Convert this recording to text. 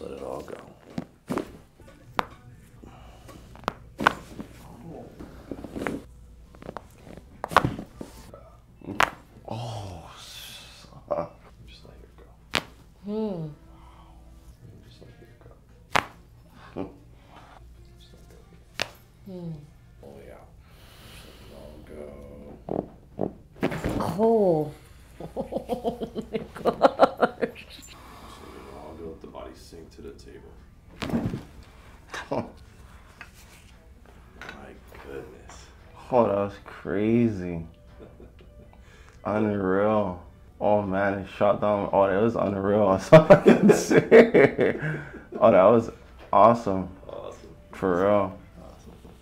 let it all go. Oh, just let it go. Just let it go. Just let it go. Oh yeah. Just let it all go. Oh. Oh my gosh. So I'll let the body sink to the table. Oh. My goodness. Oh, that was crazy. Unreal. Oh man, it shot down. Oh, that was unreal. That's all I can say. Oh, that was awesome. Awesome. For real.